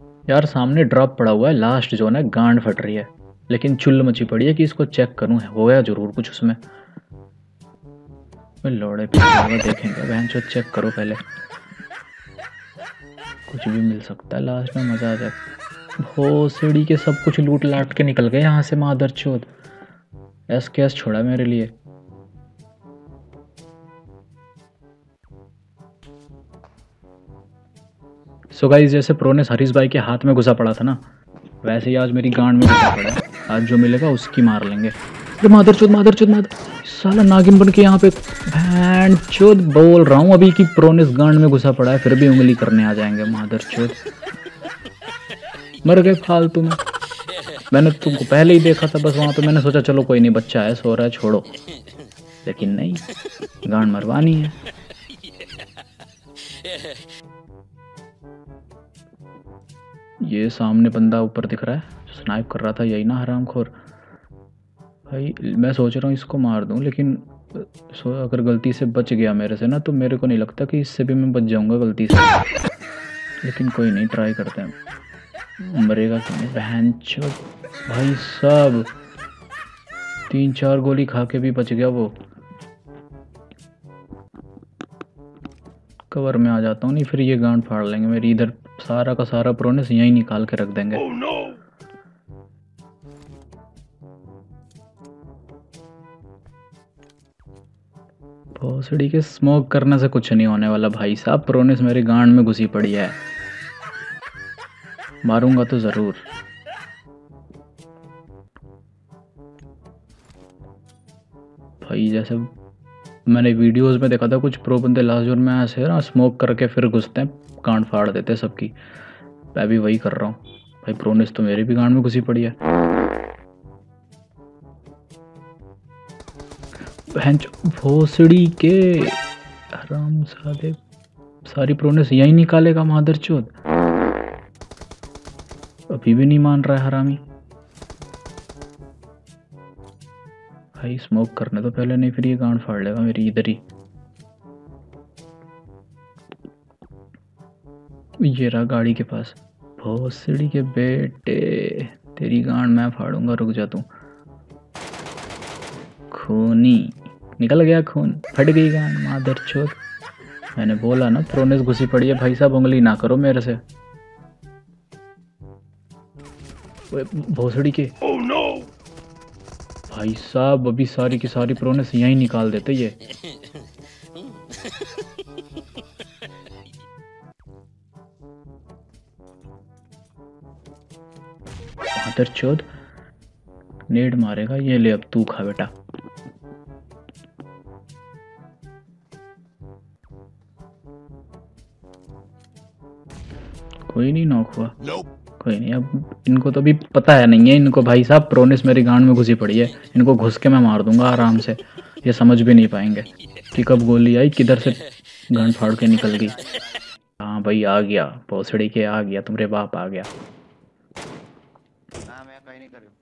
यार सामने ड्रॉप पड़ा हुआ है, लास्ट जोन है, गांड फट रही है, लेकिन चुल्ल मची पड़ी है कि इसको चेक करूं, होया जरूर कुछ उसमें। लौड़े पे देखेंगे, बहन चो चेक करो पहले, कुछ भी मिल सकता है, लास्ट में मजा आ जाए। हो सीढ़ी के सब कुछ लूट लाट के निकल गए यहाँ से, मादर चोद। एस कैस छोड़ा मेरे लिए। सो गाइस, जैसे प्रोनेस हरीश भाई के हाथ में घुसा पड़ा था ना, वैसे ही आज मेरी गांड में घुसा पड़ा है। आज जो मिलेगा उसकी मार लेंगे। अरे मादर चोद मादर चोद मादर, साला नागिन बन के यहाँ पे भैन चोद बोल रहा हूँ अभी कि प्रोनेस गांड में घुसा पड़ा है, फिर भी उंगली करने आ जाएंगे मादर चोद। मर गए फालतू में। मैंने तुमको पहले ही देखा था, बस वहां पे मैंने सोचा चलो कोई नहीं, बच्चा है सो रहा है छोड़ो, लेकिन नहीं, गांड मरवानी है। ये सामने बंदा ऊपर दिख रहा है जो स्नाइप कर रहा था, यही ना हरामखोर भाई। मैं सोच रहा हूँ इसको मार दूं, लेकिन अगर गलती से बच गया मेरे से ना, तो मेरे को नहीं लगता कि इससे भी मैं बच जाऊंगा गलती से, लेकिन कोई नहीं, ट्राई करते हैं। मरेगा क्यों नहीं बहन चोद भाई साहब, 3-4 गोली खा के भी बच गया वो। कवर में आ जाता हूँ, नहीं फिर ये गांड फाड़ लेंगे मेरी। इधर सारा का सारा प्रोनेस यहीं निकाल के रख देंगे। oh, no! भोसड़ी के स्मोक करने से कुछ नहीं होने वाला भाई साहब, प्रोनेस मेरी गांड में घुसी पड़ी है, मारूंगा तो जरूर। भाई जैसे मैंने वीडियोस में देखा था, कुछ प्रो बंदे लास्ट जोन में ऐसे ना स्मोक करके फिर घुसते हैं, गांड फाड़ देते हैं सबकी। मैं भी वही कर रहा हूँ भाई, प्रोनेस तो मेरी भी गांड में घुसी पड़ी है। भोसड़ी के हरामजादे, सारी प्रोनेस यही निकालेगा मादर चोद। अभी भी नहीं मान रहा है हरामी भाई। स्मोक करने तो पहले, नहीं फिर ये गांड फाड़ लेगा मेरी इधर ही। ये रहा गाड़ी के पास। भोसड़ी के बेटे, तेरी गांड मैं फाड़ूंगा, रुक जा तू। खूनी निकल गया खून, फट गई गांड मादर चोद। मैंने बोला ना प्रोनेस घुसी पड़ी है भाई साहब, उंगली ना करो मेरे से। भोसड़ी के oh, no! भाई साहब अभी सारी की सारी प्रोनेस यहीं निकाल देते ये। मादर चोद नेड मारेगा ये, ले अब तू खा बेटा। कोई नहीं नॉक हुआ। कोई नहीं, अब इनको तो भी पता है नहीं है इनको भाई साहब, प्रोनेस मेरी गांड में घुसी पड़ी है, इनको घुस के मैं मार दूंगा आराम से, ये समझ भी नहीं पाएंगे कि कब गोली आई, किधर से गांड फाड़ के निकल गई। हाँ भाई आ गया, भोसड़ी के आ गया, तुम्हारे बाप आ गया। मैं कहीं नहीं कर रही।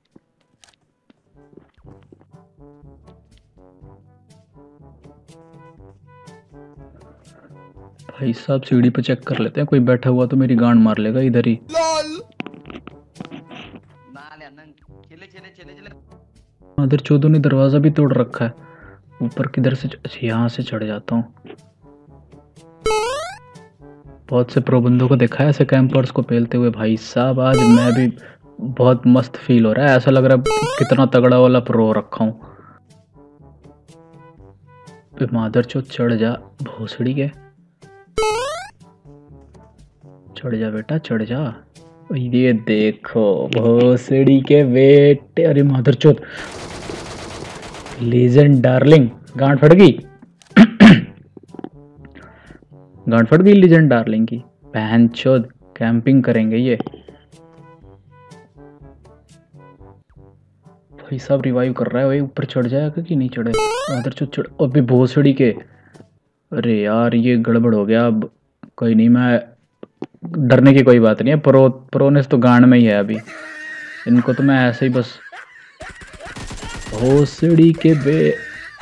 भाई साहब सीढ़ी पे चेक कर लेते हैं, कोई बैठा हुआ तो मेरी गांड मार लेगा इधर ही। मादर चोदों ने दरवाजा भी तोड़ रखा है, ऊपर किधर से, यहाँ से चढ़ जाता हूँ। बहुत से प्रो बंदों को देखा है ऐसे कैंपर्स को पेलते हुए भाई साहब, आज मैं भी बहुत मस्त फील हो रहा है, ऐसा लग रहा है कितना तगड़ा वाला प्रो रखा हूँ। मादर चोद चढ़ जा भोसड़ी के, चढ़ जा बेटा चढ़ जा। ये देखो भोसड़ी के बेटे, अरे मादर चोद लीजेंड डार्लिंग, गांड फट गई। गांड फट गई लीजेंड डार्लिंग की, बहन चोद कैंपिंग करेंगे ये। भाई साहब रिवाइव कर रहा है, वही ऊपर चढ़ जाएगा कि नहीं चढ़े। मादर चोद चढ़, अभी भोसड़ी के, अरे यार ये गड़बड़ हो गया। अब कोई नहीं, मैं डरने की कोई बात नहीं है, प्रोनेस तो गांड में ही है अभी, इनको तो मैं ऐसे ही बस। भोसड़ी के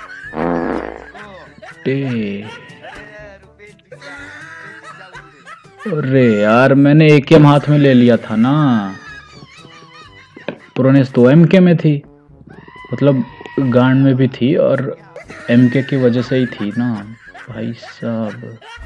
बेटे अरे यार मैंने एकेएम हाथ में ले लिया था ना। प्रोनेस तो एमके में थी, मतलब गांड में भी थी और एमके की वजह से ही थी ना भाई साहब।